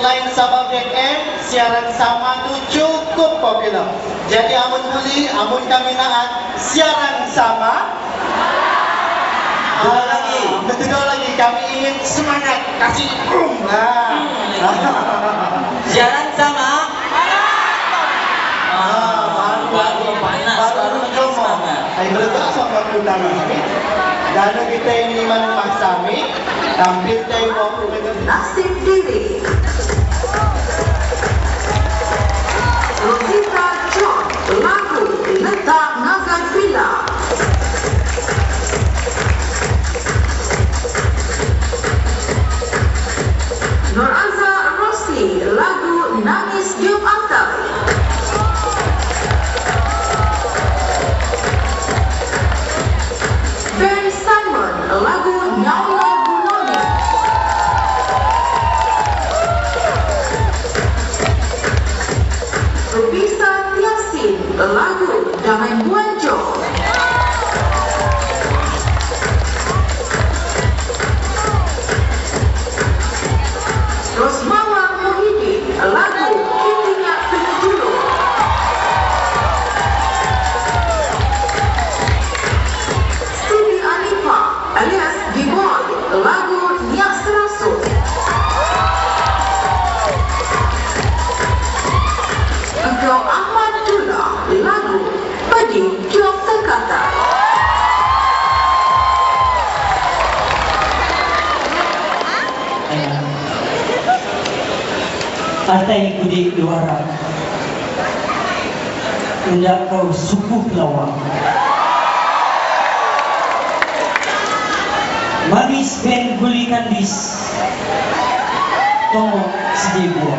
lain Sabah FM, siaran sama tu cukup popular. Jadi amun boleh, amun kami nak siaran sama. Betul lagi, kami ingin semangat, kasih Siaran sama. Baru panas, baru semangat. Ay berdoa sama kita kami. Dan kita ini menemah kami, tampil dari waktu Nasib diri. Rosita John, lagu Letak Naga Bila. Nur Azza Rosli, lagu Nangis Jumatan. Ben Simon, lagu Nyawa Bunoni. Rubisa Tiasin, lagu Damai Buanjo. Rosmawa Muhyiddin, lagu Kininya Penjuru. Siti Anifa alias Diboy, lagu Niak Serasuk. Engkau Ahmad Dula, lagu Padi Jok Terkata. Partai Kudi Luara hendak kau suku lawak manis ben guli kandis tongok sedih buah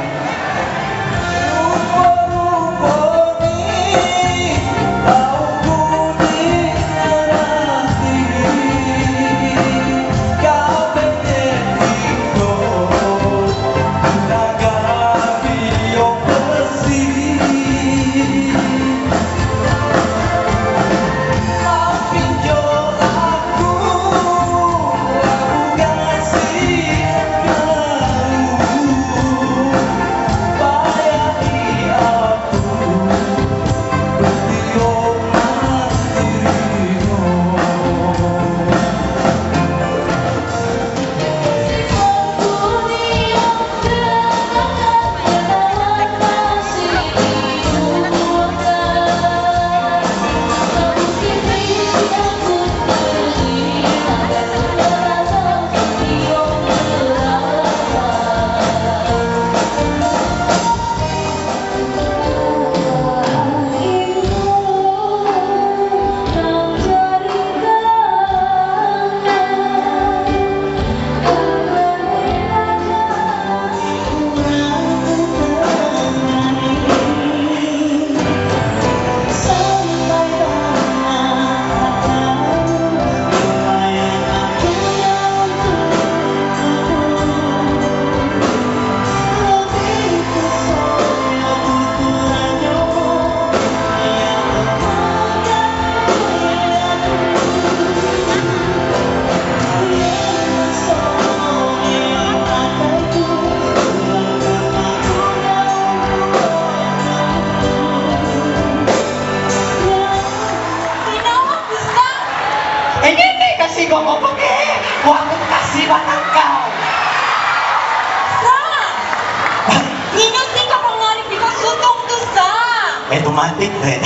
Otomatik deh.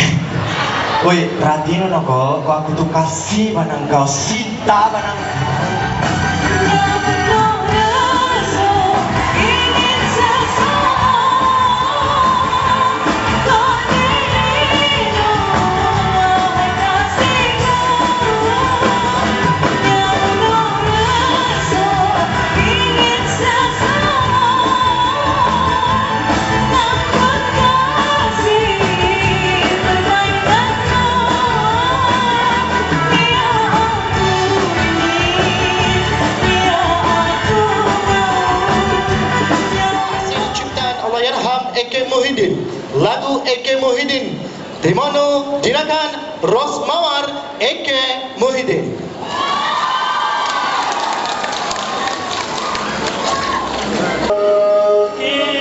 Woi, perhatiin no kok aku tuh kasih banang kau, cinta banang. Eke Muhyiddin, lagu Eke Muhyiddin, Dimano Dinakan Rosmawar Eke Muhyiddin. Okay.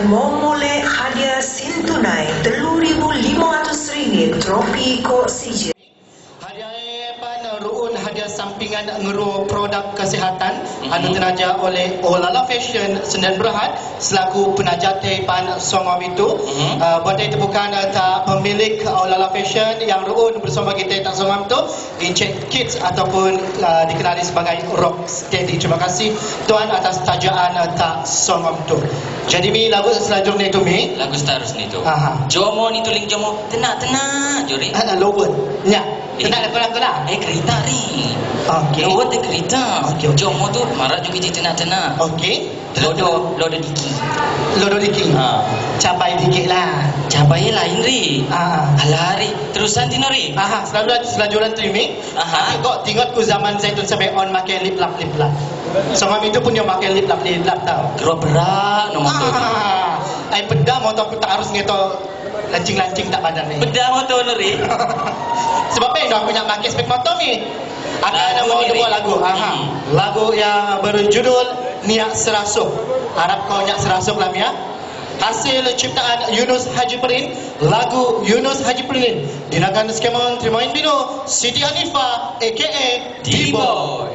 memulai hadiah sin tunai RM3,500 trofi Oksigen. Ruun hadiah sampingan ngeru produk kesihatan anu tenaja oleh Olala Fashion Sdn Bhd selaku penaja Taipan Songom itu. Benda itu bukan tak pemilik Olala Fashion yang ruun bersama kita tak Songom itu Encik Kids ataupun dikenali sebagai Rock Steady. Terima kasih Tuan atas tajaan tak Songom itu. Jadi mi lagu selanjutnya itu mi lagu seterusnya itu. Jomo ni tuling jomo tenang juri. Lower. Ya. Tenang lagu lah. Kereta ni. Okey. Lower the kereta. Okey. Jomo tu marah juga di tenang. Okey. Lodo diki. Lodo dikit. Capai dikit lah. Capai lain ri. Alah ri. Terusan tino ri. Selanjutnya tu mi. Tapi kok tengok ku zaman Zaitun sampai on makan lip lap. Sama itu pun dia makan lip lap tau. Kerap berak no motor. Ai pedah motor aku tak harus ngeto lancing tak badan ni. Pedah motor no ri. Sebab apa aku nak makan spek motor ni? Akan mau dua lagu. Lagu yang berjudul Niat Serasuh. Harap kau niat serasuh lah Mia. Hasil ciptaan Yunus Haji Perin. Lagu Yunus Haji Perin dinakan skema Trimain Bino Siti Hanifah aka D-Boy.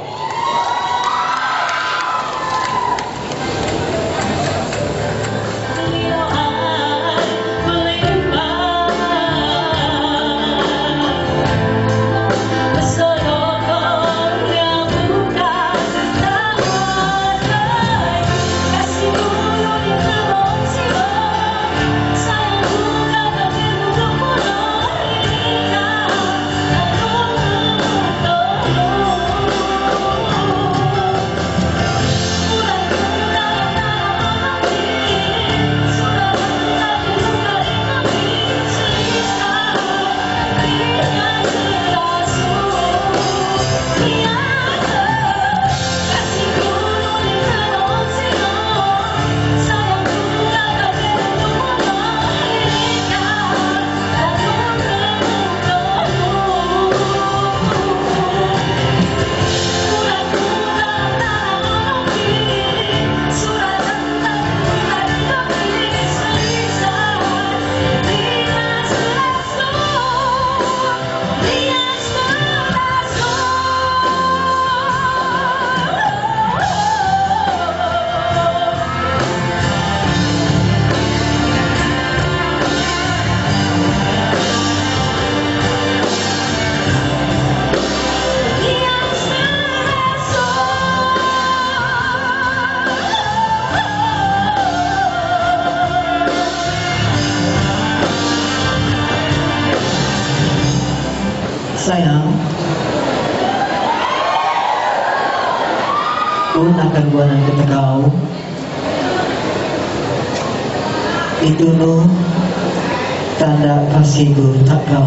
Sayang, un akan buanan kata kau. Itu no tanda kasihku tak kau.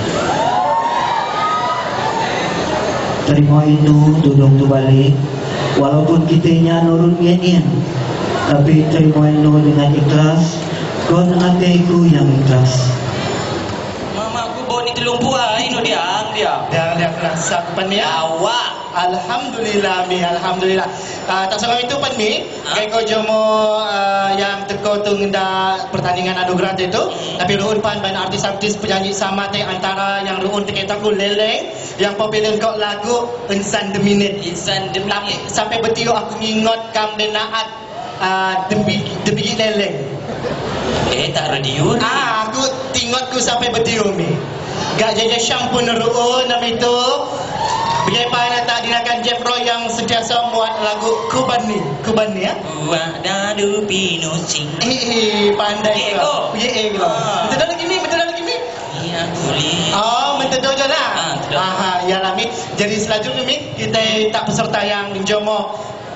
Terima itu, tolong tu balik. Walaupun kita nurun nyanyian, tapi terima no dengan ikhlas. Kon hatiku yang ikhlas. Mama aku bawa ni telung buah. Ini dia. Dia kerasa pan mi. Awak. Alhamdulillah mi, alhamdulillah. Tak sama itu pan mi. Kai ko jomo yang teko tu ngenda pertandingan anugerah itu. Tapi ruun pan ban artis-artis penyanyi sama teh antara yang ruun teh aku leleng yang popular kau lagu Insan The Minute. Insan The Minute. Sampai betiu aku ngingot kam benaat debigi leleng. Tak radio ni. Aku tingotku sampai betiu mi. Gak jaja syampun ruun nama itu. Bagaimana tak dinakan Jeff Roy yang sentiasa muat lagu Kuban ni ya? Buah dadu pinocing. Pandai kau. Betul lagi mi. Ya boleh. Betul je lah. Ya lah mi. Jadi selanjutnya mi, kita tak peserta yang jomo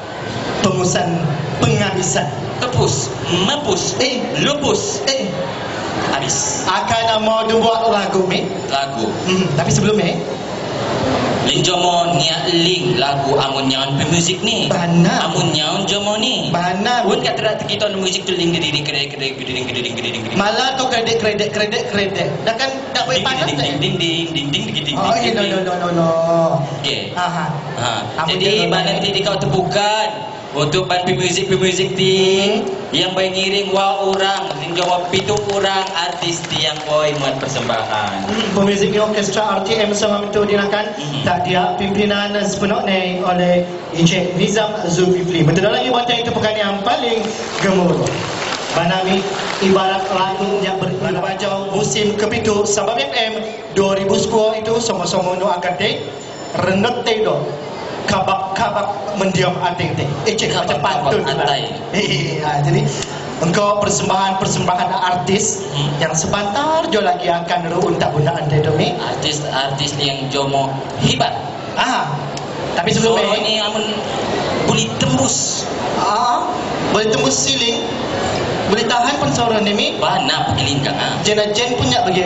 penghabisan. Tepus, mepus, lupus, habis. Akan mau buat lagu mi. Lagu. Tapi sebelumnya Lin jomo niat link lagu amun nyaon pemusik ni. Bana. Amun nyaon jomo ni. Bana. Pun kat terak kita musik tu link geding geding. Malah tu kredit. Dah kan tak boleh panas ding. Oh, no. Okey. Amun Jadi mana nanti kau tepukan untuk ban pemusik ti yang boleh ngiring orang ning jawab 7 orang artis yang boleh buat persembahan. Pemuzik orkestra RTM sama itu dinakan tak dia pimpinan sepenuhnya oleh Encik Nizam Zulkifli. Betul lagi baca itu bukan yang paling gemuruh. Banami ibarat lagu yang berbajau musim ke-7 Sabab FM 2010 itu sama-sama nu akan renut do. Kabak mendiam ating teh. Cek macam pantun atai. Jadi engkau persembahan artis yang sebentar jo lagi akan ruun tak bundaan teh domi. Artis yang jomo hebat. Tapi sebelum ini amun boleh tembus. Boleh tembus ceiling. Boleh tahan pun suara ni mi. Bana pegilingkang Jen punya bagi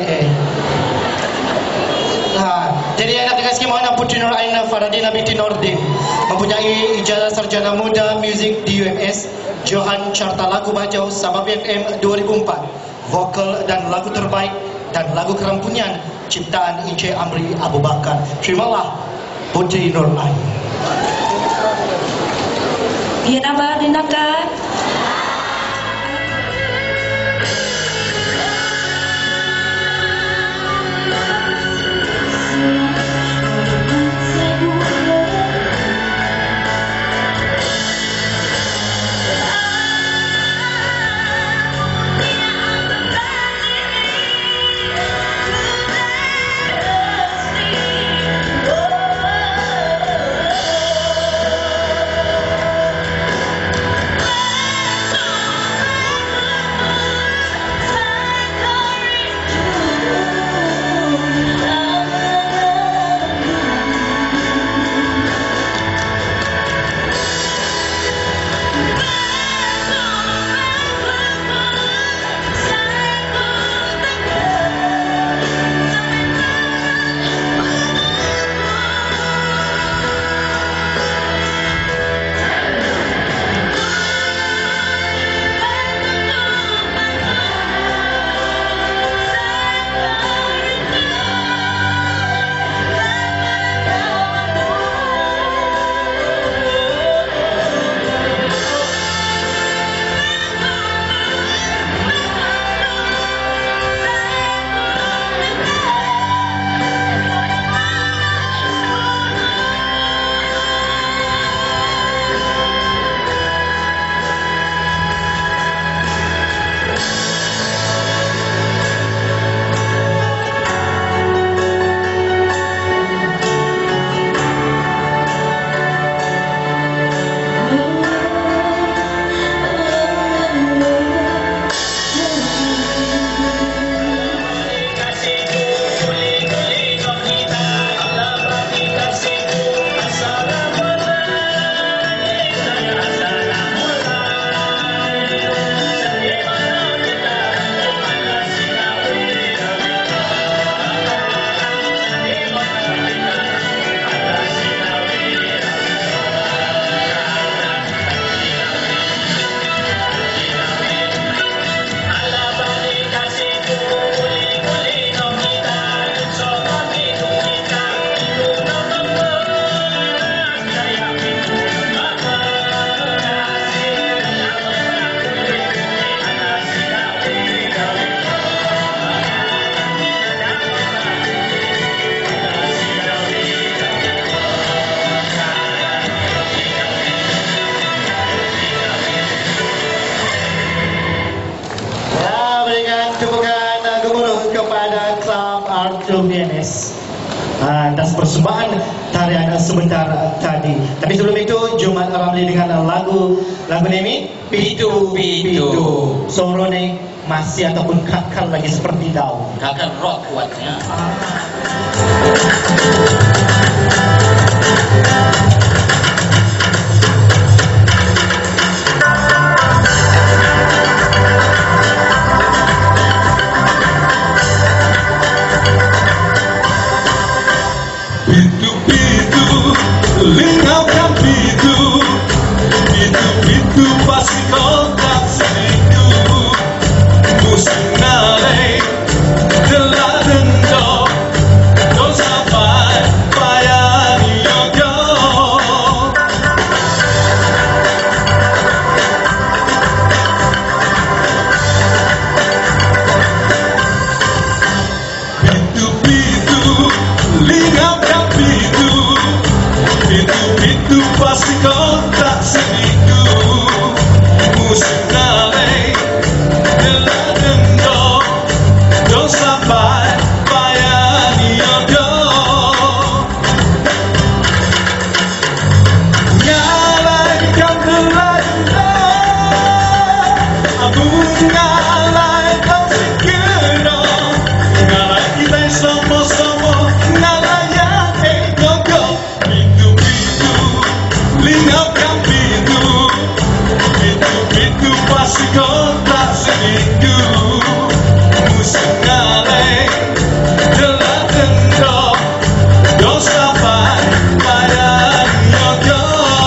jadi anak dengan skema anak Putri Nur Aina Faradina binti Nordin mempunyai ijazah sarjana muda muzik di UMS, Johan Carta Lagu Bajau Sabab FM 2004, vokal dan lagu terbaik dan lagu kerampunyan ciptaan Encik Amri Abu Bakar. Terimalah Putri Nur Aina. Ya nama dinakan. Oh atas persembahan tarian sebentar tadi. Tapi sebelum itu, jom Ramli dengan lagu ini Pitu Pitu. Sorone masih ataupun kakal lagi seperti daun. Kakak rock kuatnya. Pitu-pitu, lingau kan pitu. Pitu-pitu pasti kau tak seminggu. Musim nalai telah dendam. Kau sampai payah yoga. Pitu-pitu, lingau kan pitu. Pitu-pitu pasti kau tak seminggu. Musim nalai telah dendam. Kau sampai payah yoga. Nyalai kau telah dendam. Aku ngalai kau segera. Ngalai kita sama-sama. Ngalai yang ego. Pitu-pitu, lingau kan pitu. Pitu-pitu pasti kau tak seminggu. Musim ngalai telah dendam. Kau sampai pada yoga.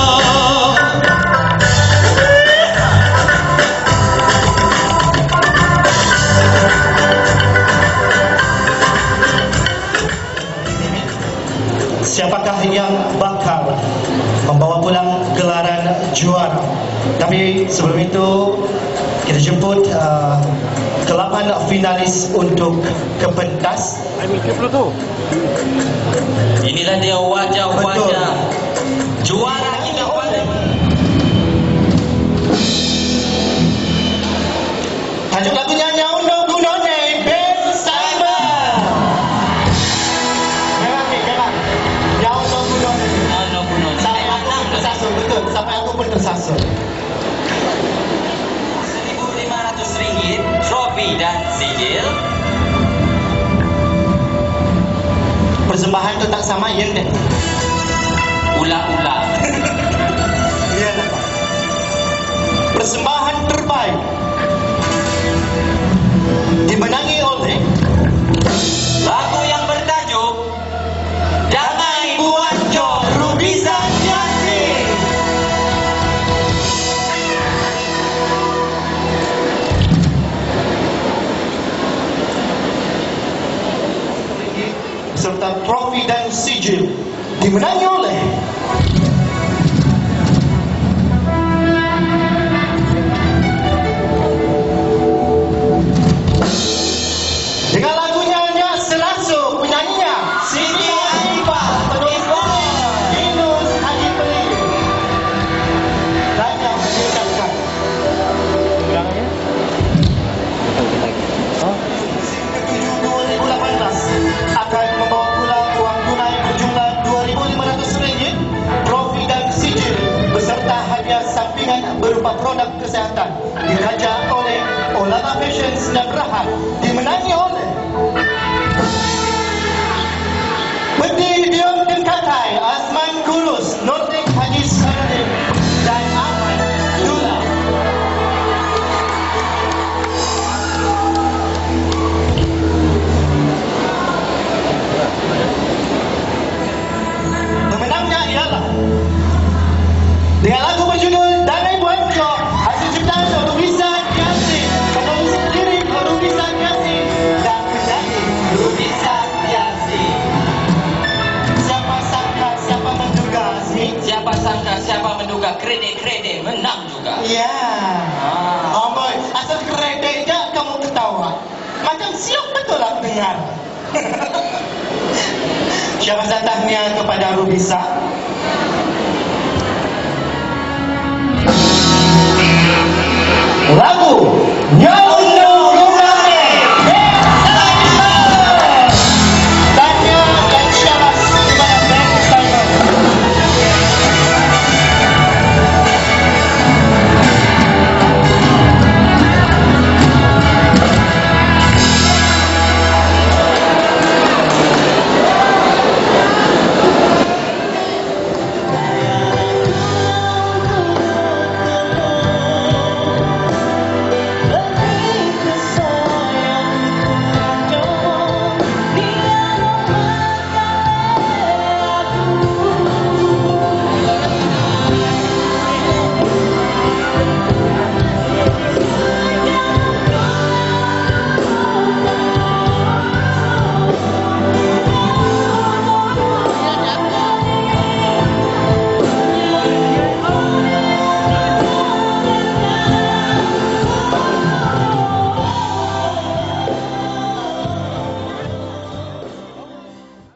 Siapakah yang bakal membawa pulang gelaran juara? Tapi sebelum itu kita jemput ke-8 finalis untuk ke pentas. Inilah dia wajah-wajah juara kita pada Tajuk lagunya Nyauno Gunone Ben Simon. Memang Nyauno Gunone. Nyauno Gunone. Sampai aku pun tersasul, betul. Sampai aku pun tersasul. RM1.500, trofi dan sijil. Persembahan tu tak sama yang dek. Ulang-ulang. Ya lah. Persembahan terbaik dimenangi oleh Lagu yang bertajuk Damai Buanjo Rubisan Yasin. serta trofi dan sijil dimenangi oleh dengan lagunya Nyak Selaso, penyanyinya Siti Aifah, penulisnya Yunus Haji Pelih. Dan yang mengucapkan ke-7 2018 akan membawa pulang uang tunai berjumlah RM2.500, trofi dan sijil beserta hadiah sampingan berupa produk kesihatan diraja oleh Olala Fashion Sdn Bhd, dimenangi oleh Beti Dion Kengkatai, Asman Kurus, Nordin Haji Saradin dan Ahmad Dula. Pemenangnya ialah dengan lagu berjudul Damai Buanjo, hasil ciptaan Rubisan Yasin, penulis lirik Rubisan Yasin dan penyanyi Rubisan Yasin. Siapa sangka, siapa menduga sih? Siapa sangka, siapa menduga kredit menang juga. Ya. Oh boy, asal kreditnya kamu ketawa. Macam siap betul aku dengar. Syabas tahniah kepada Rubisa